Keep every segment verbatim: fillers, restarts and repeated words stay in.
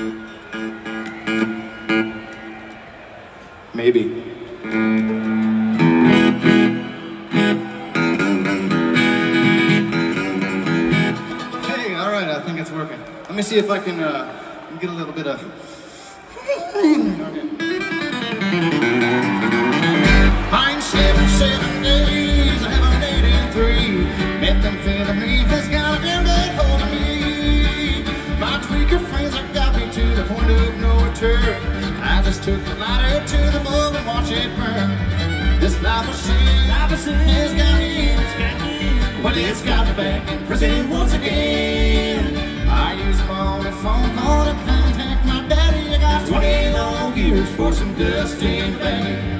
Maybe. Hey, all right, I think it's working. Let me see if I can uh, get a little bit of... Pine seven, seven days, I haven't ate in three. Methamphetamine has got a damn good hold of me. My tweaker friends have got me to the point of no return. I just took the lighter to the bowl and watch it burn. This life of sin, life of sin has got me in, it's got me in. Well, it's got me back in prison once again. I use my only phone call to contact my daddy. I got twenty long years for some dust in the bag.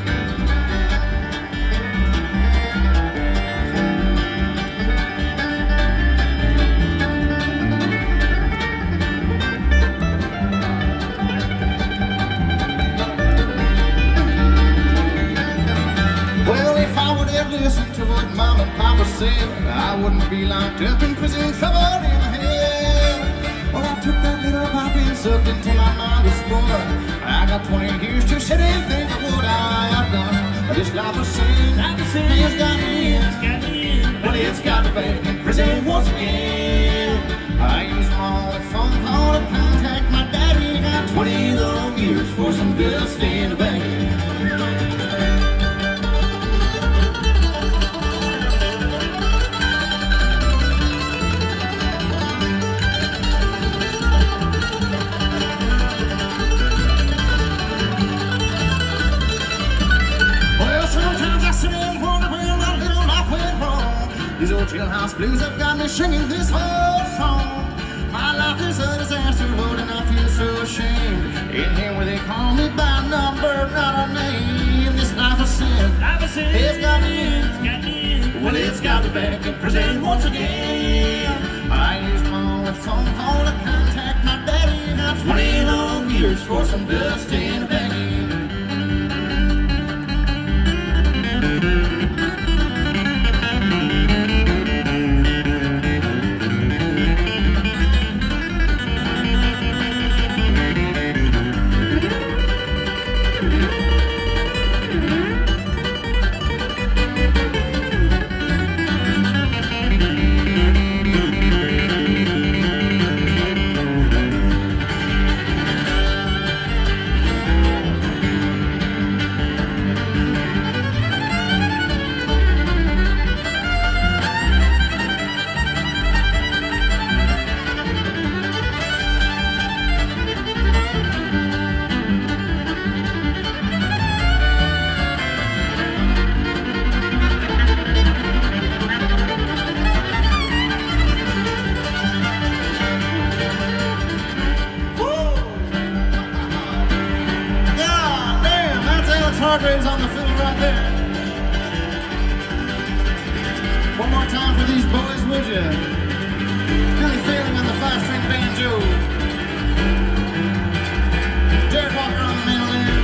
Listen to what Mom and Papa said, I wouldn't be locked up in prison, trouble in hell. Well, I took that little pop and sucked into my mind this morning. I got twenty years to sit and think of what I have done. This life of sin, life of sin has got me in, it's got me in. Well, it's got me back in prison once again. I use my only phone call to contact my daddy. Got twenty long years for some dust in the bag. These old jailhouse blues have got me singing this whole song. My life is a disaster, Lord, and I feel so ashamed. In here where they call me by number, not a name. This life of sin, life of sin, it's got me in, it's got me in. Well, it's got me back in prison once again. I used my only phone call to contact my daddy. Now twenty long years for some dust in a baggie. On the fiddle right there. One more time for these boys, would you? Billy Failing on the five-string banjo. Jared Walker on the mandolin.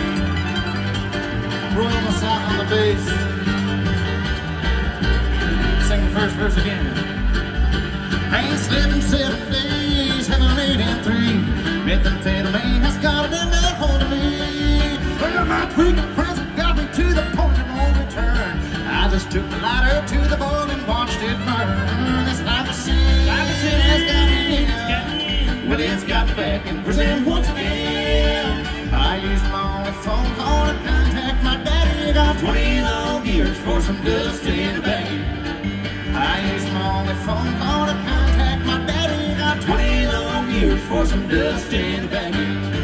Royal Massat on the bass. Sing the first verse again. I ain't slept in seven days, haven't ate in three. Methamphetamine has got a damn good hold of me. Well, my tweaking friends got me to the point of no return. I just took the lighter to the bowl and watched it burn. This life of sin, life of sin has got me in. Well, it's got me back in prison once again. I used my only phone call to contact my daddy. Got twenty long years for some dust in the bag. I used my only phone call to contact my daddy. Got twenty long years for some dust in the bag.